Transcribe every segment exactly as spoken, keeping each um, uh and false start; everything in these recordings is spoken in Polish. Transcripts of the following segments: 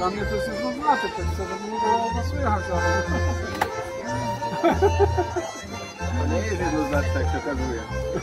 Dla mnie to jest jednoznaczne, tak chcę, żeby nie było was słychać, ale... To nie jest jednoznaczne, jak się okazuje.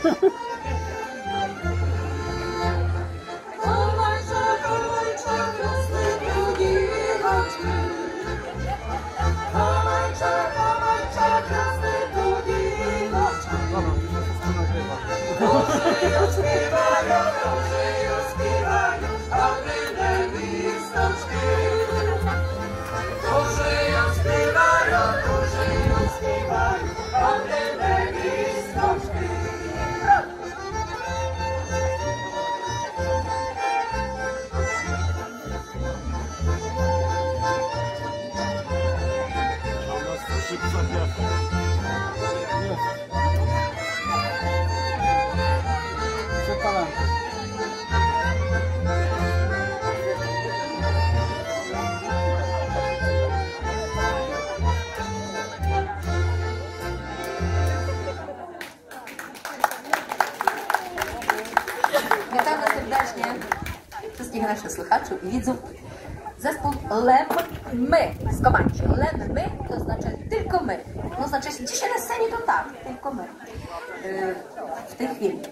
Witamy serdecznie wszystkich naszych słuchaczy i widzów. Zespół Lem My z Komańczy. Lem My to znaczy tylko my. No znaczy dzisiaj na scenie to tak, tylko my. Yy, w tej chwili.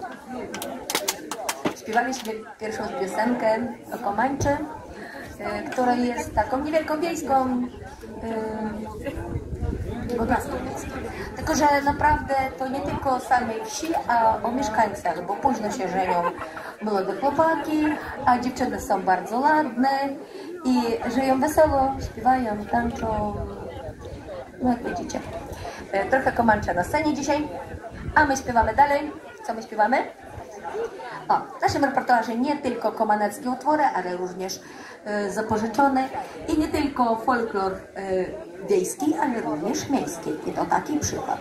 Śpiewaliśmy pierwszą piosenkę o Komańczy, yy, która jest taką niewielką wiejską yy, bogactwo miejskie. Tylko że naprawdę to nie tylko o samej wsi, a o mieszkańcach, bo późno się żenią młode chłopaki, a dziewczyny są bardzo ładne i żyją wesoło, śpiewają, tańczą. No jak widzicie. Trochę Komańcza na scenie dzisiaj, a my śpiewamy dalej. Co my śpiewamy? O, w naszym repertuarze nie tylko komaneckie utwory, ale również y, zapożyczone i nie tylko folklor y, wiejski, ale również miejski. I to taki przykład.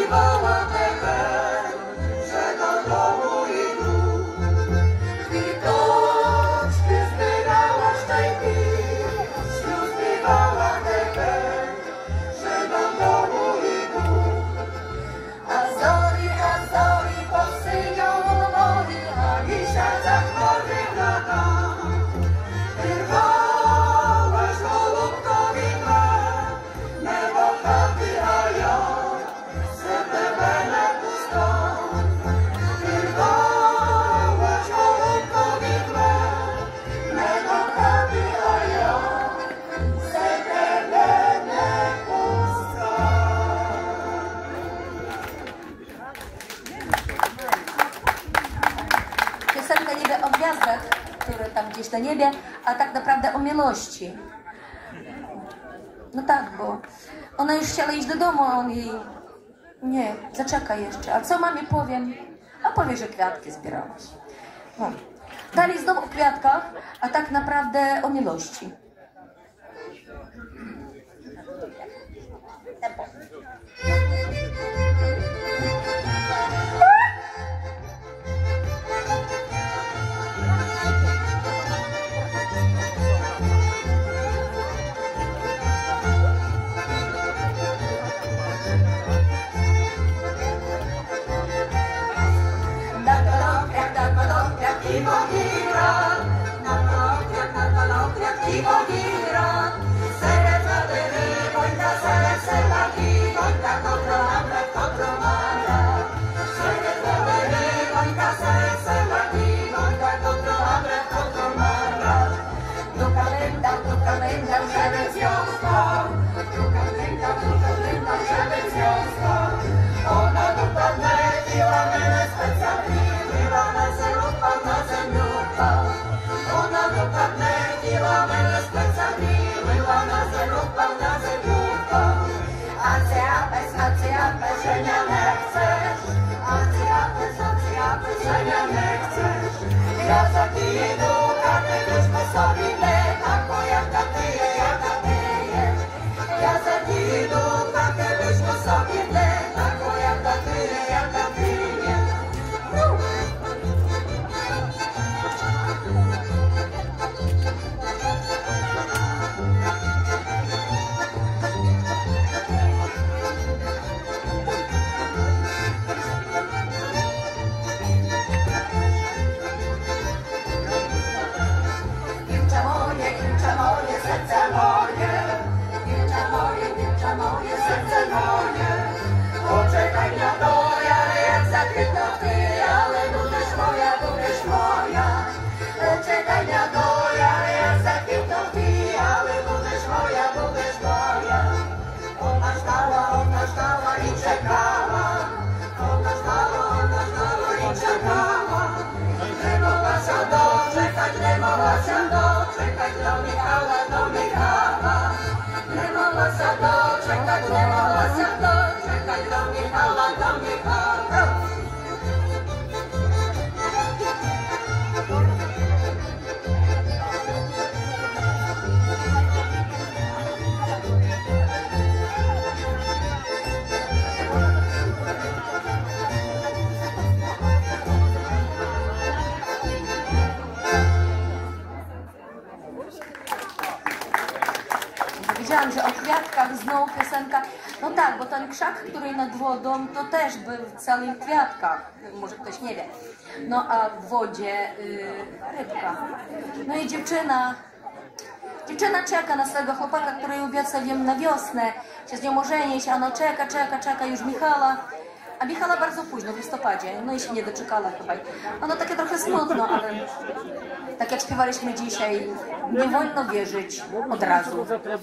śpiewała Beben, że do domu idą. Kwitoczki zbierała szczęki, śpiewała Beben, że do domu idą. A zori, a zori powsyją mori, a misia za chmury lata. Wyrwałaś golubkowi me, nebo chaty, a ja sobie będę pustą. Wyrwałaś golubkowi me, nebo chaty, a ja sobie będę pustą. Piosenka niby o gwiazdach, które tam gdzieś na niebie, a tak naprawdę o miłości. No tak, bo ona już chciała iść do domu, a on jej... Nie, zaczekaj jeszcze. A co mamie powiem? A powie, że kwiatki zbierałaś. No. Dalej znowu o kwiatkach, a tak naprawdę o miłości. Tempo. Wiedziałam, że o kwiatkach znowu piosenka. No tak, bo ten krzak, który nad wodą, to też był w całych kwiatkach. Może ktoś nie wie. No a w wodzie yy, rybka. No i dziewczyna. Dziewczyna czeka na swojego chłopaka, który obieca wiem na wiosnę. Się z nią ożenić, a ona czeka, czeka, czeka już Michała. A Michała bardzo późno, w listopadzie. No i się nie doczekała chyba. Ono takie trochę smutno, ale tak jak śpiewaliśmy dzisiaj, nie wolno wierzyć od razu.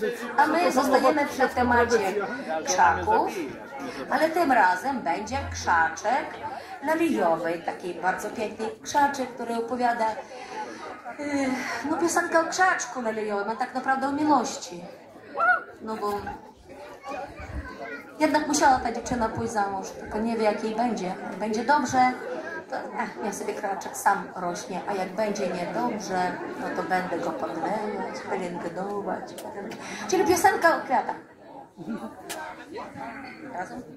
A my zostajemy przy temacie krzaków, ale tym razem będzie krzaczek liliowy, taki bardzo piękny krzaczek, który opowiada yy, no piosenkę o krzaczku liliowym, a tak naprawdę o miłości. No bo jednak musiała ta dziewczyna pójść za mąż, tylko nie wie, jak jej będzie. Jak będzie dobrze, to ach, niech sobie kraczek sam rośnie, a jak będzie niedobrze, no to będę go podlewać, pielęgnować. Czyli piosenka o kwiatach. Razem?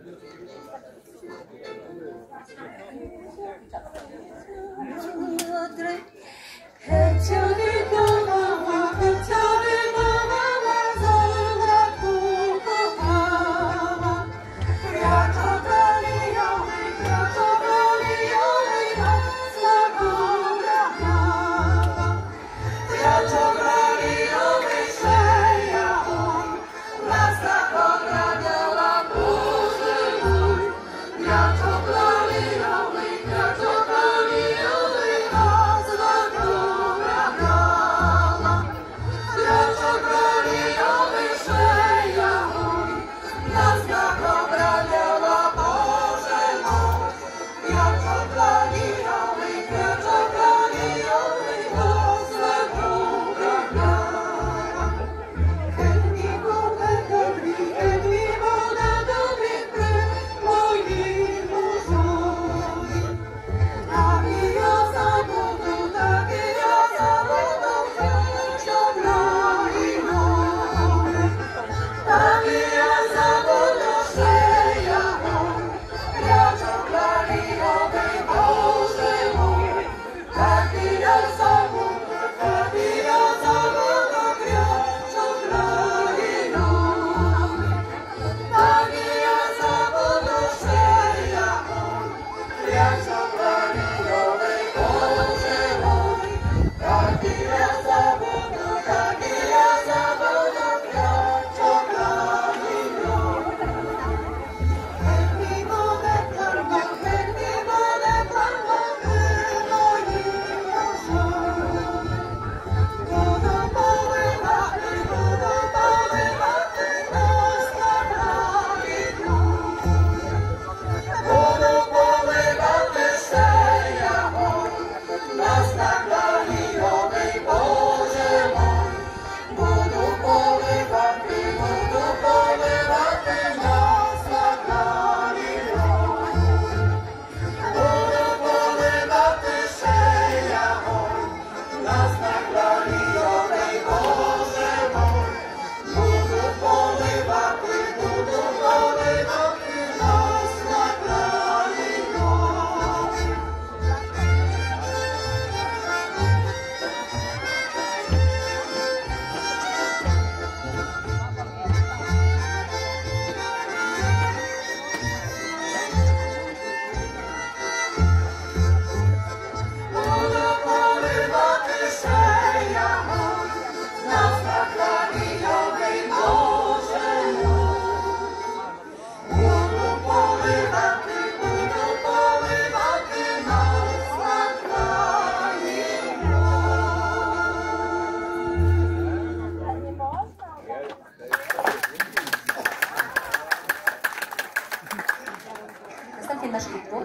Nasz utwór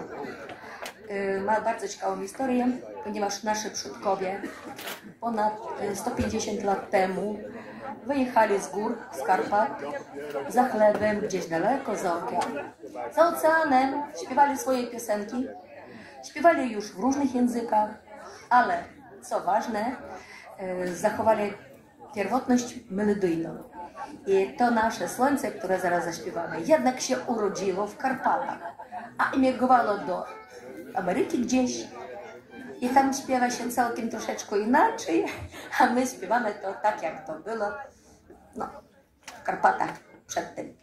ma bardzo ciekawą historię, ponieważ nasi przodkowie ponad sto pięćdziesiąt lat temu wyjechali z gór, z Karpat, za chlebem gdzieś daleko za ocean. Za oceanem śpiewali swoje piosenki, śpiewali już w różnych językach, ale co ważne, zachowali pierwotność melodyjną. I to nasze słońce, które zaraz zaśpiewamy, jednak się urodziło w Karpatach, a emigrowało do Ameryki gdzieś i tam śpiewa się całkiem troszeczkę inaczej, a my śpiewamy to tak, jak to było no, w Karpatach przedtem.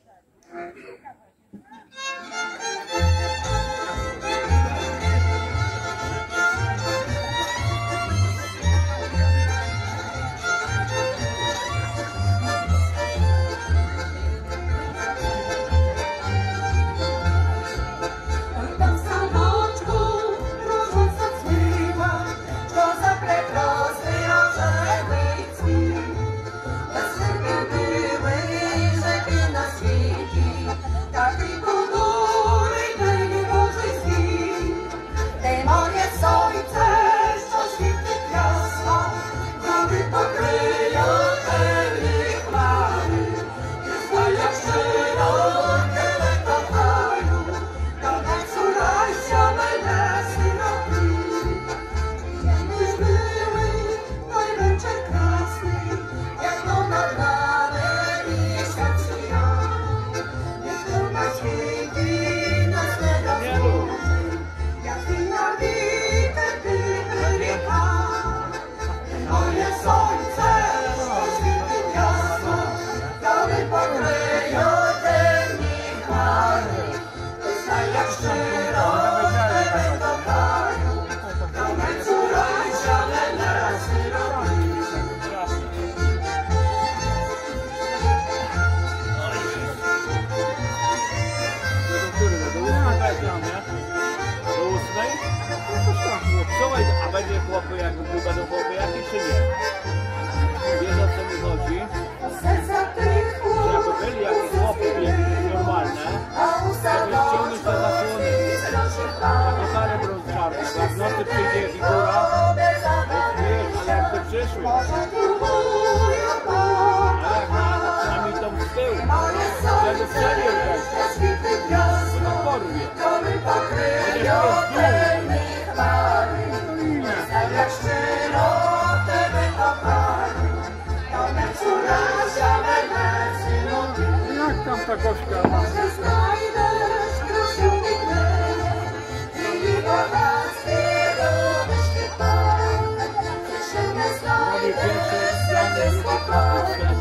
Taki ponury A będzie chłopy, jak będą chłopy jakieś, czy nie? Wiesz, o co mi chodzi? Że jakby byli jakieś chłopy normalne, to by ściągnąć te zasłony. Takie stare brązczarne. Jak w nocy przyjdzie figura, to wiesz, ale jakby przyszły. Ale jak na, przynajmniej tą z tyłu, wtedy strzelił też. Bo to porwie. Chociaż jest dół. Jak tam ta gośka? Robię pierwsze plany.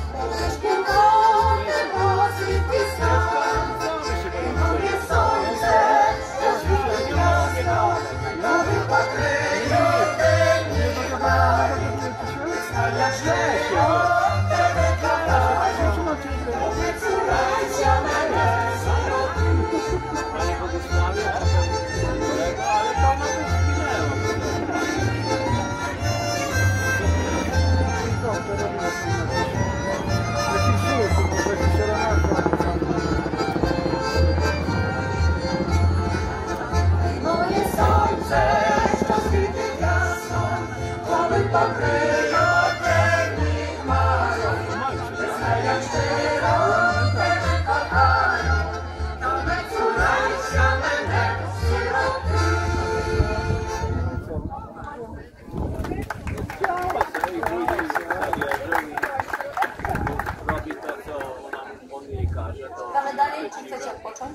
Gramy dalej, czy chcecie odpocząć?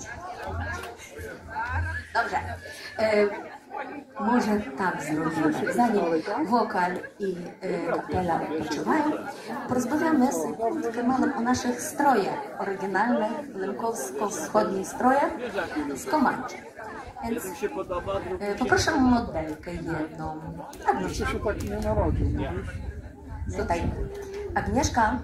Dobrze. E, może tak zrobimy. Zanim wokal i e, kapela odpoczywają, porozmawiamy z Kemanem o naszych strojach oryginalnych, lękowsko-wschodnich strojach z Komańczy. Więc e, poproszę o modelkę jedną. Jeszcze się tak nie narodził, mówisz? Tutaj Agnieszka.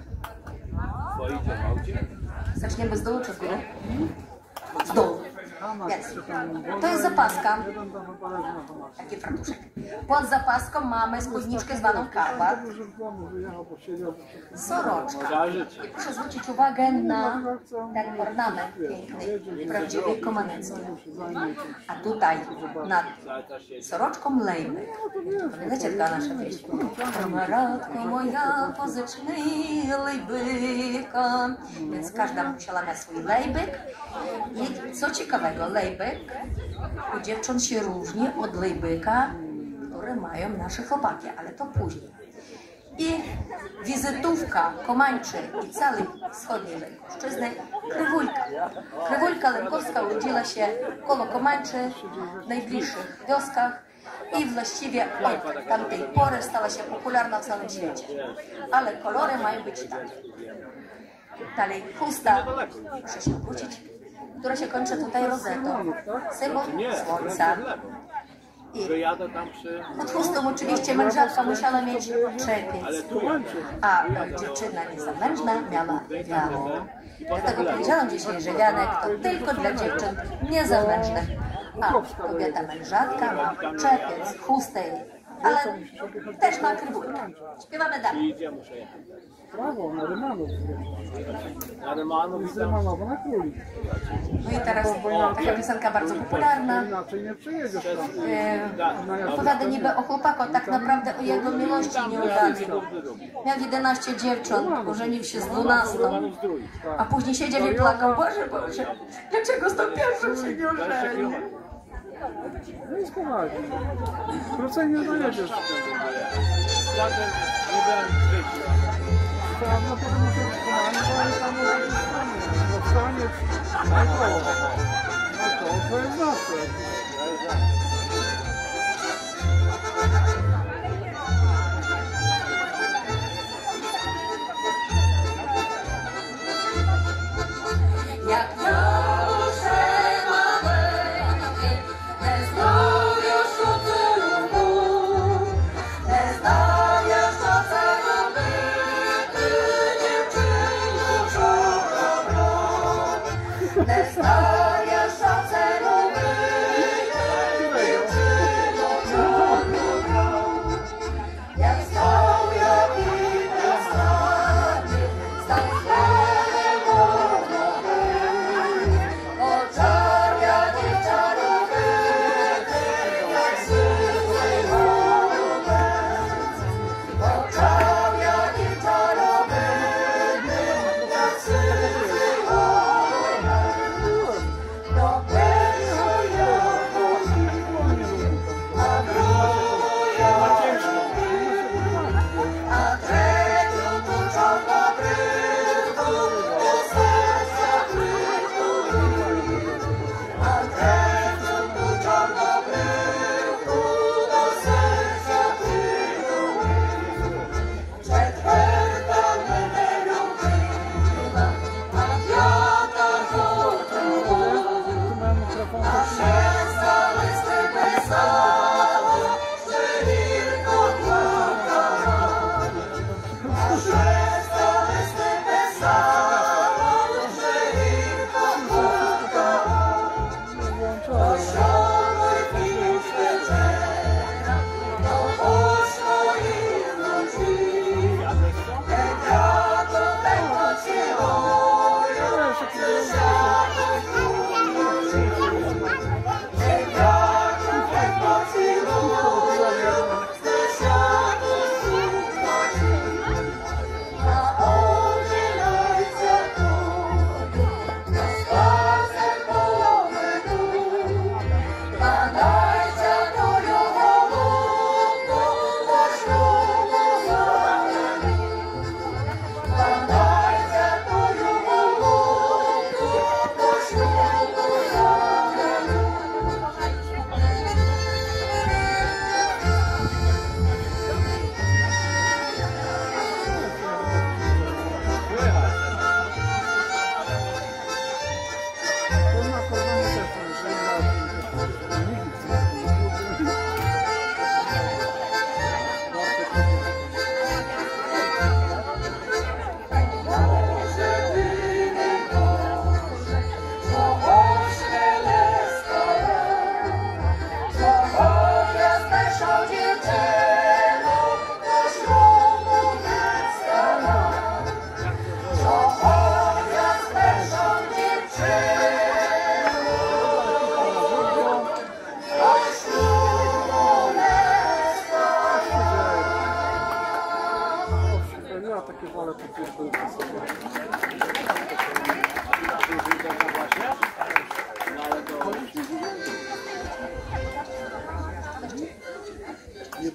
Zaczniemy z dołu czy z góry? Z dołu. Więc to jest zapaska. Taki fartuszek. Pod zapaską mamy spódniczkę zwaną karpat. Soroczka. I proszę zwrócić uwagę na ten ornament piękny, prawdziwy komanecki. A tutaj nad soroczką lejbyk. Pamiętacie taka nasza pieśń? Kamaratko moja, pożycznej lejbyka. Więc każda musiała mieć swój lejbyk. I co ciekawego, lejbyk u dziewcząt się różni od lejbyka, które mają nasze chłopaki, ale to później. I wizytówka Komańczy i całej wschodniej Lękowszczyzny, krywulka. Krywulka lękowska urodziła się koło Komańczy, w najbliższych wioskach i właściwie od tamtej pory stała się popularna w całym świecie. Ale kolory mają być takie. Dalej chusta, proszę się obrócić, która się kończy tutaj rozetą, symbol słońca. I pod chustą oczywiście mężatka musiała mieć czepiec, a dziewczyna niezamężna miała wianek. Dlatego powiedziałam dzisiaj, że wianek to tylko dla dziewcząt niezamężnych, a kobieta mężatka ma czepiec, chustę, ale też ma krywulkę. Śpiewamy dalej. Brawo, na Rymanów. Na Rymanów. Z Rymanowa na Króli. No i teraz taka piosenka bardzo popularna. Inaczej nie przyjedziesz tam. E, opowiada niby o chłopaku, tak naprawdę o jego miłości nieudanej. Miał jedenaście dziewcząt, ożenił się z dwunastą, a później siedział i plakał, Boże, Boże, dlaczego z tą pierwszą się nie ożenił? No jest poważnie. Krócej nie dojedziesz. Żaden nie byłem w życiu. Tam na pewno to jest tam zostanie. No to, to jest zawsze. Jak proszę mamy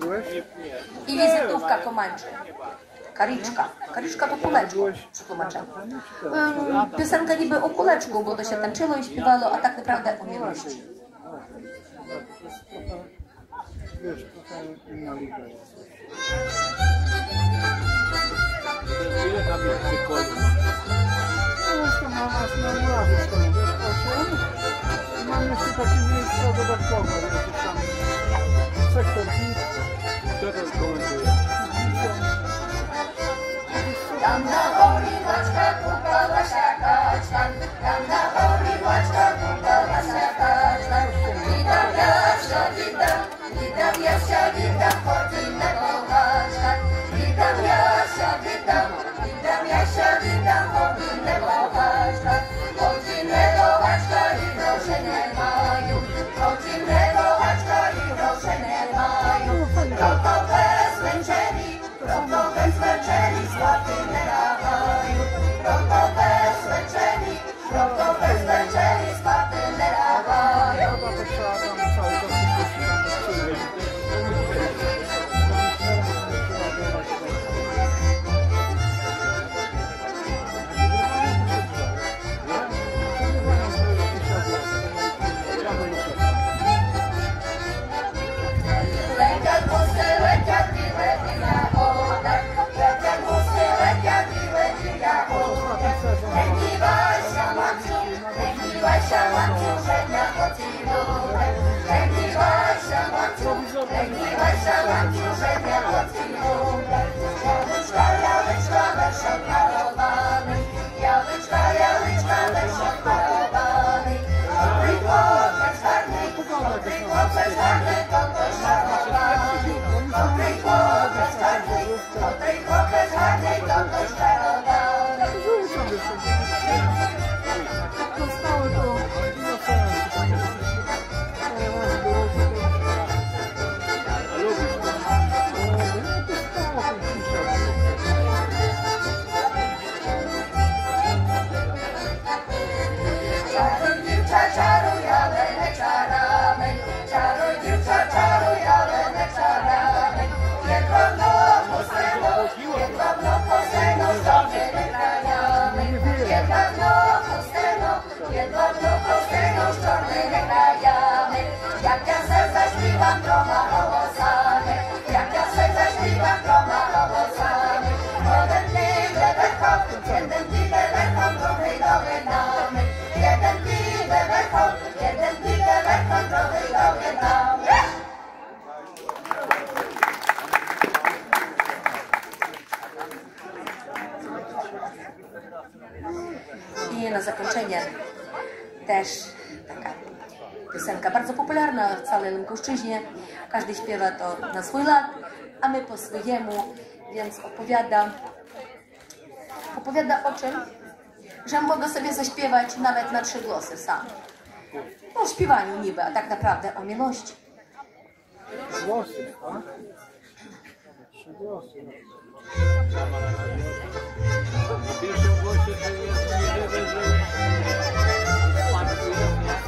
Byłeś? I wizytówka Komańczy. Kariczka. Kariczka to kuleczko przetłumaczenie. Um, piosenka niby o kuleczku, bo to się tańczyło i śpiewało, a tak naprawdę o miłości. Wiesz, trochę inna liga jest. Ile tam jest przykładów? No jest to na nas na urazy stoją, wiesz, osiem. I mam jeszcze takie miejsca dodatkowe, jakieś tam sektor piw. Kto to komentuje? Tam na hori łaczka kupała się kacztan, tam na hori łaczka kupała się kacztan. Witam Jasia, witam, witam Jasia, witam chodzinnego kacztan. Witam Jasia, witam, witam Jasia, witam chodzinnego kacztan. Chodzinnego kaczka i grosze nie mają, chodzinnego kaczka i grosze nie mają. Proto bez męczeni, proto bez męczeni, słaby nie dawają. Proto bez męczeni, proto bez męczeni, słaby nie dawają. Chyba to trzeba tam cały czas przyjść. Leciak pusty, leciak miłe dnia oddaj, leciak pusty, leciak miłe dnia oddaj. Lękni Wasia Maciu, lękni Wasia Maciu, żenia pocilówek. Lękni Wasia Maciu, lękni Wasia Maciu, żenia pocilówek. Jałyczka, jałyczka, werszak malowany, jałyczka, jałyczka, werszak malowany. Dobry chłopiec harny, dobry chłopiec harny, kogoś czarowany. Dobry chłopiec harny, dobry chłopiec harny, kogoś czarowany. Rzucam jeszcze. Tak to stałe to nie sensu. Parę razy było, że to... A lubisz to? No to stało ten cisza. Czaruj dziewcza, czaruj, ale nie czaramy. Czaruj dziewcza, czaruj, ale nie czaramy. Jedwabno pustego, jedwabno pustego, sobie nie grajamy. Jedwabno pustego, jedwabno pustego, szczorny nie grajamy. Jak ja se zaśpiewam, troma owocami. Jak ja se zaśpiewam, troma owocami. Jeden piwe wechał, jeden piwe wechał, trochę dogadamy. Jeden piwe wechał, jeden piwe wechał, trochę dogadamy. I na zakończenie też taka piosenka bardzo popularna w całej Lękoszczyźnie. Każdy śpiewa to na swój lad, a my po swojemu, więc opowiada, opowiada o czym? Że mogę sobie zaśpiewać nawet na trzy głosy sam. O śpiewaniu niby, a tak naprawdę o miłości. Głosy, tak? Trzy głosy. W pierwszym głosie to jest możliwe, że spadku jest, nie?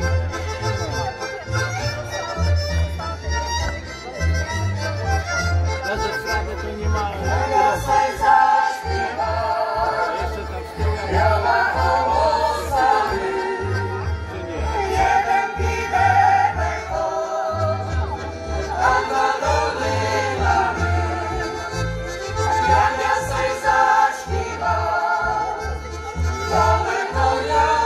Bez sprawy to nie ma... Jeszcze tam z tyłu... Czy nie? Jeden piwek Jak ja sobie zaśpiewał, to tylko ja.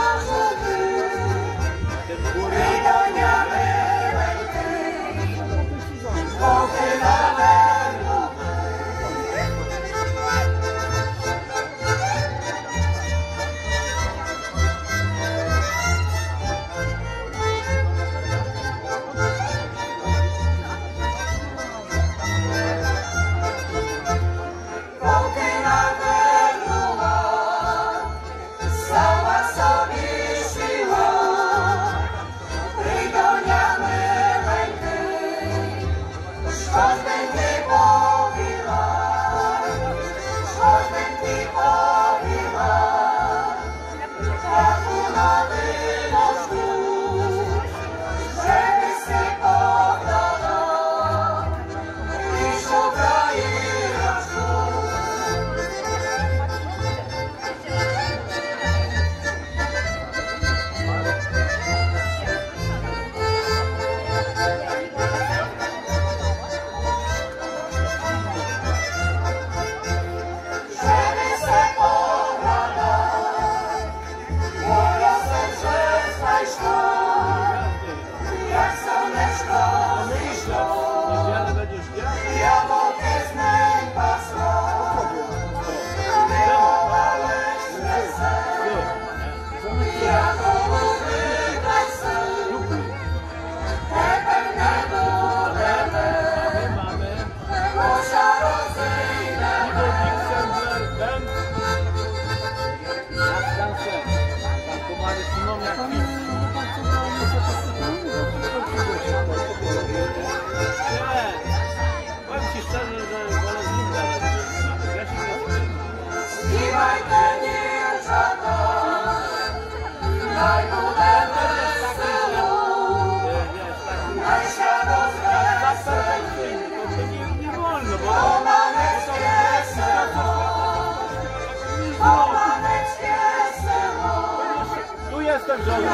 Potem żołnierz.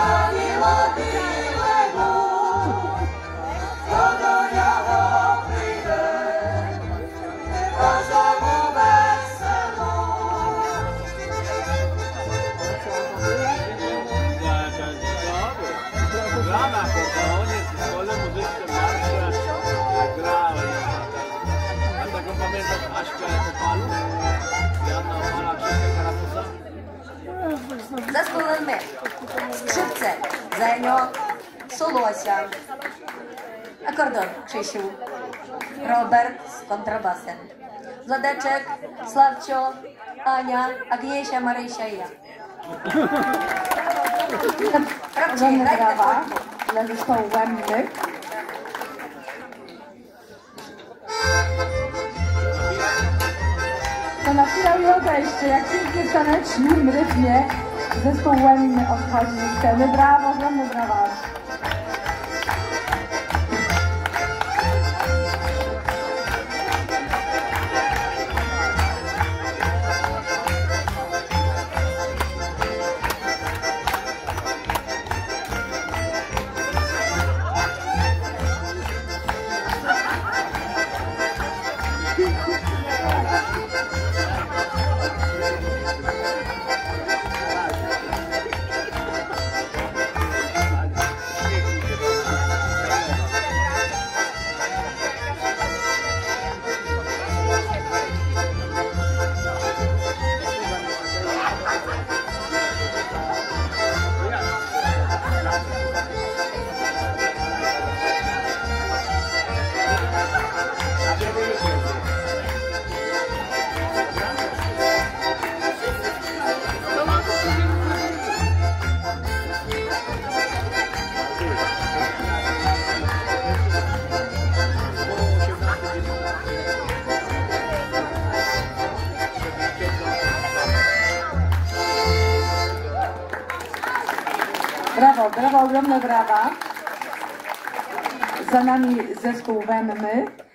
Gra na akordeonie, w szkole muzycznym, marsze, grałem. A taką pamiętasz Aśkę Opalu? Jana Opala, Krzysztof Karabusa? Zespół my. Skrzypce, Zenio, Solosia. Akordeon, Krzysiu. Robert z kontrabasem. Wladeczek, Sławcio, Ania, Agniesia, Marysia i ja. Ogromne brawa dla zespołu Łębny. To na chwilę i odejście, jak pięknie w tanecznym rytmie zespół Łębny odchodzi ze sceny. Brawo, ogromne brawa. Brawo, brawo, ogromne brawa. Za nami zespół Wemmy.